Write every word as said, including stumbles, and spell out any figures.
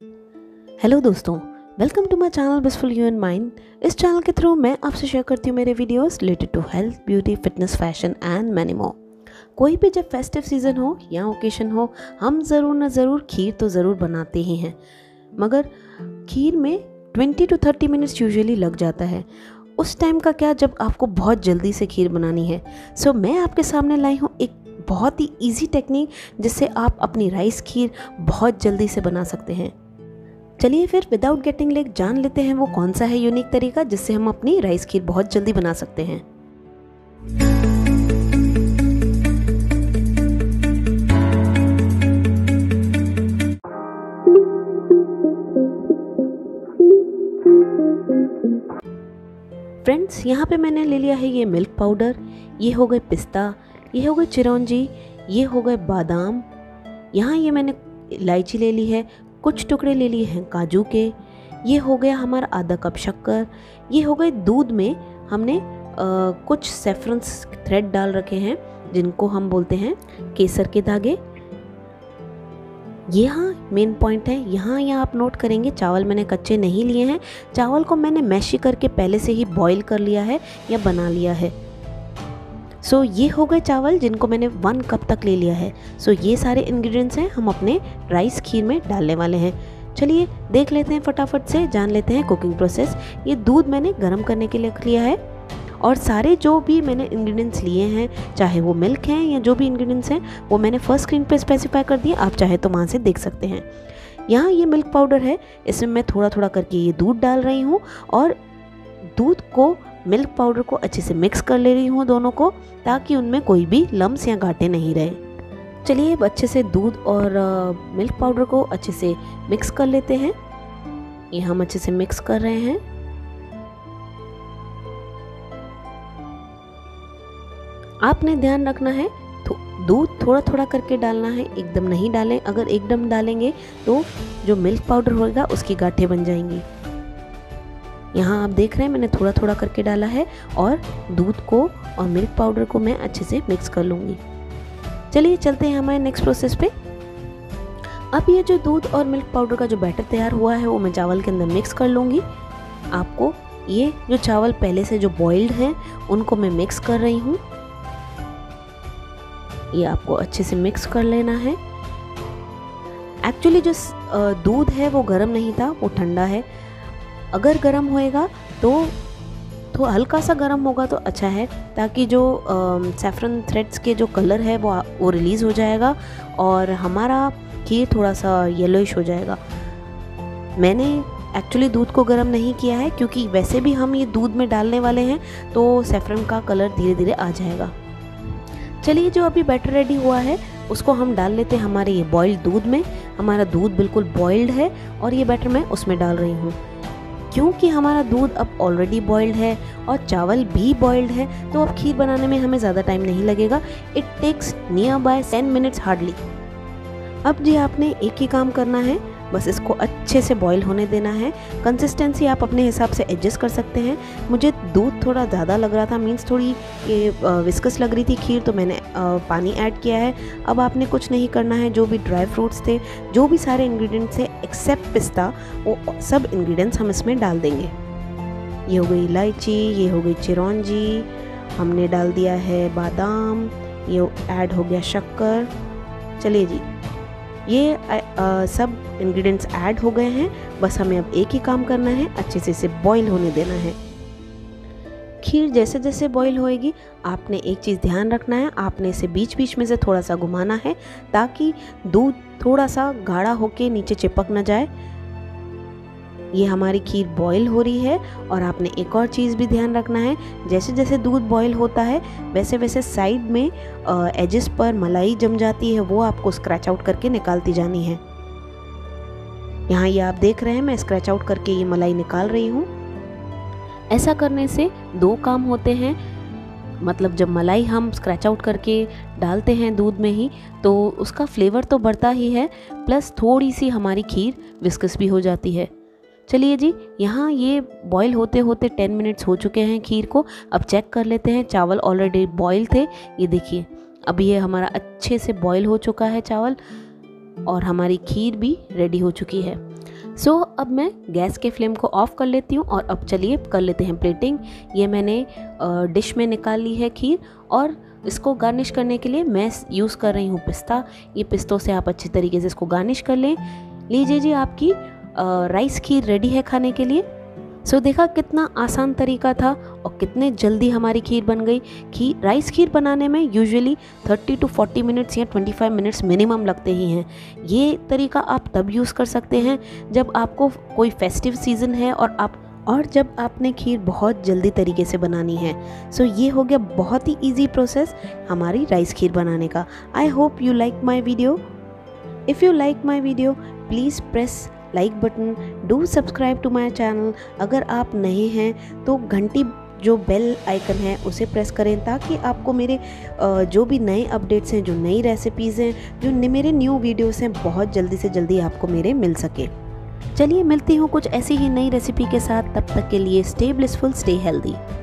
Hello दोस्तों, welcome to my channel blissful you and mind. इस channel के through मैं आपसे शेयर करती हूँ मेरे videos related to health, beauty, fitness, fashion and many more. कोई भी जब फेस्टिव सीज़न हो या ओकेशन हो, हम ज़रूर न ज़रूर खीर तो ज़रूर बनाते ही हैं। मगर खीर में twenty to thirty minutes usually लग जाता है। उस टाइम का क्या जब आपको बहुत जल्दी से खीर बनानी है। सो so, मैं आपके सामने लाई हूँ एक बहुत ही ईजी टेक्निक जिससे आप अपनी राइस खीर बहुत जल्दी से बना सकते हैं। चलिए फिर विदाउट गेटिंग लेट जान लेते हैं वो कौन सा है यूनिक तरीका जिससे हम अपनी राइस खीर बहुत जल्दी बना सकते हैं। फ्रेंड्स, यहाँ पे मैंने ले लिया है ये मिल्क पाउडर, ये हो गए पिस्ता, ये हो गए चिरौंजी, ये हो गए बादाम, यहाँ ये मैंने इलायची ले ली है, कुछ टुकड़े ले लिए हैं काजू के, ये हो गया हमारा आधा कप शक्कर, ये हो गए दूध में हमने आ, कुछ सेफ्रॉन्स थ्रेड डाल रखे हैं जिनको हम बोलते हैं केसर के धागे। यहाँ मेन पॉइंट है, यहाँ यहाँ आप नोट करेंगे चावल मैंने कच्चे नहीं लिए हैं। चावल को मैंने मैशी करके पहले से ही बॉईल कर लिया है या बना लिया है। सो so, ये हो गए चावल जिनको मैंने वन कप तक ले लिया है। सो so, ये सारे इंग्रेडिएंट्स हैं हम अपने राइस खीर में डालने वाले हैं। चलिए देख लेते हैं, फटाफट से जान लेते हैं कुकिंग प्रोसेस। ये दूध मैंने गर्म करने के लिए रख लिया है और सारे जो भी मैंने इंग्रेडिएंट्स लिए हैं, चाहे वो मिल्क हैं या जो भी इंग्रेडिएंट्स हैं, वो मैंने फर्स्ट स्क्रीन पे स्पेसिफाई कर दिए। आप चाहे तो वहाँ से देख सकते हैं। यहाँ ये मिल्क पाउडर है, इसमें मैं थोड़ा थोड़ा करके ये दूध डाल रही हूँ और दूध को मिल्क पाउडर को अच्छे से मिक्स कर ले रही हूँ दोनों को, ताकि उनमें कोई भी लम्स या गांठें नहीं रहे। चलिए अब अच्छे से दूध और आ, मिल्क पाउडर को अच्छे से मिक्स कर लेते हैं। ये हम अच्छे से मिक्स कर रहे हैं। आपने ध्यान रखना है तो दूध थोड़ा थोड़ा करके डालना है, एकदम नहीं डालें। अगर एकदम डालेंगे तो जो मिल्क पाउडर होगा उसकी गांठें बन जाएंगी। यहाँ आप देख रहे हैं मैंने थोड़ा थोड़ा करके डाला है और दूध को और मिल्क पाउडर को मैं अच्छे से मिक्स कर लूँगी। चलिए चलते हैं हमारे नेक्स्ट प्रोसेस पे। अब ये जो दूध और मिल्क पाउडर का जो बैटर तैयार हुआ है वो मैं चावल के अंदर मिक्स कर लूँगी। आपको ये जो चावल पहले से जो बॉइल्ड हैं उनको मैं मिक्स कर रही हूँ। ये आपको अच्छे से मिक्स कर लेना है। एक्चुअली जो दूध है वो गर्म नहीं था, वो ठंडा है। अगर गर्म होएगा तो तो हल्का सा गर्म होगा तो अच्छा है, ताकि जो सैफरन थ्रेड्स के जो कलर है वो वो रिलीज़ हो जाएगा और हमारा खीर थोड़ा सा येलोइश हो जाएगा। मैंने एक्चुअली दूध को गर्म नहीं किया है क्योंकि वैसे भी हम ये दूध में डालने वाले हैं तो सैफरन का कलर धीरे धीरे आ जाएगा। चलिए जो अभी बैटर रेडी हुआ है उसको हम डाल लेते हैं हमारे ये बॉइल्ड दूध में। हमारा दूध बिल्कुल बॉइल्ड है और ये बैटर मैं उसमें डाल रही हूँ। क्योंकि हमारा दूध अब ऑलरेडी बॉइल्ड है और चावल भी बॉइल्ड है तो अब खीर बनाने में हमें ज़्यादा टाइम नहीं लगेगा। It takes nearby ten minutes hardly. अब जी आपने एक ही काम करना है, बस इसको अच्छे से बॉईल होने देना है। कंसिस्टेंसी आप अपने हिसाब से एडजस्ट कर सकते हैं। मुझे दूध थोड़ा ज़्यादा लग रहा था, मीन्स थोड़ी ये विस्कस लग रही थी खीर, तो मैंने आ, पानी ऐड किया है। अब आपने कुछ नहीं करना है, जो भी ड्राई फ्रूट्स थे, जो भी सारे इंग्रेडिएंट्स थे एक्सेप्ट पिस्ता, वो सब इंग्रेडिएंट्स हम इसमें डाल देंगे। ये हो गई इलायची, ये हो गई चिरौंजी, हमने डाल दिया है बादाम, ये ऐड हो गया शक्कर। चलिए जी, ये आ, आ, सब इंग्रेडिएंट्स ऐड हो गए हैं। बस हमें अब एक ही काम करना है, अच्छे से इसे बॉईल होने देना है। खीर जैसे जैसे बॉईल होएगी आपने एक चीज़ ध्यान रखना है, आपने इसे बीच बीच में से थोड़ा सा घुमाना है ताकि दूध थोड़ा सा गाढ़ा होके नीचे चिपक ना जाए। ये हमारी खीर बॉईल हो रही है और आपने एक और चीज़ भी ध्यान रखना है, जैसे जैसे दूध बॉईल होता है वैसे वैसे साइड में एजेस पर मलाई जम जाती है, वो आपको स्क्रैच आउट करके निकालती जानी है। यहाँ ये आप देख रहे हैं मैं स्क्रैच आउट करके ये मलाई निकाल रही हूँ। ऐसा करने से दो काम होते हैं, मतलब जब मलाई हम स्क्रैच आउट करके डालते हैं दूध में ही तो उसका फ्लेवर तो बढ़ता ही है, प्लस थोड़ी सी हमारी खीर विस्कस भी हो जाती है। चलिए जी, यहाँ ये बॉईल होते होते टेन मिनट्स हो चुके हैं खीर को। अब चेक कर लेते हैं, चावल ऑलरेडी बॉईल थे, ये देखिए अब ये हमारा अच्छे से बॉईल हो चुका है चावल और हमारी खीर भी रेडी हो चुकी है। सो so, अब मैं गैस के फ्लेम को ऑफ कर लेती हूँ और अब चलिए कर लेते हैं प्लेटिंग। ये मैंने डिश में निकाल ली है खीर और इसको गार्निश करने के लिए मैं यूज़ कर रही हूँ पिस्ता। ये पिस्तों से आप अच्छी तरीके से इसको गार्निश कर लें। लीजिए जी, आपकी राइस खीर रेडी है खाने के लिए। सो so, देखा कितना आसान तरीका था और कितने जल्दी हमारी खीर बन गई। खीर राइस खीर बनाने में usually thirty to forty minutes या ट्वेंटी फाइव मिनट्स मिनिमम लगते ही हैं। ये तरीका आप तब यूज़ कर सकते हैं जब आपको कोई फेस्टिव सीज़न है और आप और जब आपने खीर बहुत जल्दी तरीके से बनानी है। सो so, ये हो गया बहुत ही ईजी प्रोसेस हमारी राइस खीर बनाने का। I hope you like my video. If you like my video please press like button, do subscribe to my channel. अगर आप नए हैं तो घंटी जो बेल आइकन है उसे प्रेस करें ताकि आपको मेरे जो भी नए अपडेट्स हैं, जो नई रेसिपीज़ हैं, जो मेरे न्यू वीडियोस हैं, बहुत जल्दी से जल्दी आपको मेरे मिल सके। चलिए मिलती हूँ कुछ ऐसी ही नई रेसिपी के साथ। तब तक के लिए स्टे ब्लिसफुल, स्टे हेल्दी।